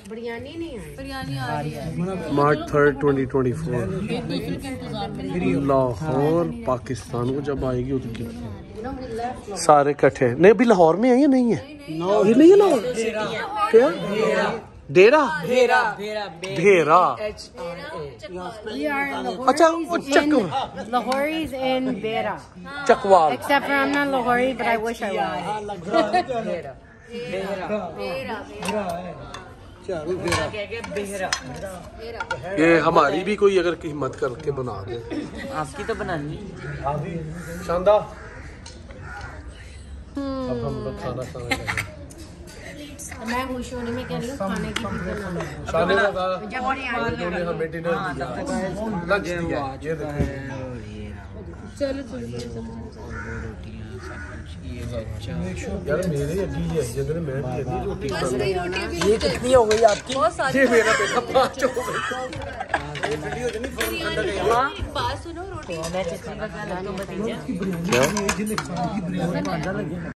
बिरयानी नहीं आई। बिरयानी आ रही है। मार्च 3rd 2024 लाहौर पाकिस्तान को जब आएगी उसकी सारे इकट्ठे नहीं। अभी लाहौर में है या नहीं है? ये नहीं है लाहौर। क्या डेरा भेरा भेरा। We are अच्छा वो चक Lahoris in Bera. Chakwal. Except for I'm not Lahori, but I wish I was. ये हमारी भी कोई अगर हिम्मत करके बना दे। आपकी तो बनानी शानदार। अब हम लोग खाना खाने लगे। मैं खुश होने में कह रही हूँ खाने की भी बनाना। शानदार का जब हमारे उन्होंने हमें डिनर दिया, लंच दिया। ये देखो चलो यार मेरे अभी है जिधर मैं भी अभी रोटी खा रहा हूं। ये कितनी हो गई आपकी? बहुत सारी। ये मेरा बेटा 5 हो गए। बात सुनो रोटी। मैं चटनी का क्या लगता हूँ बताइए। क्या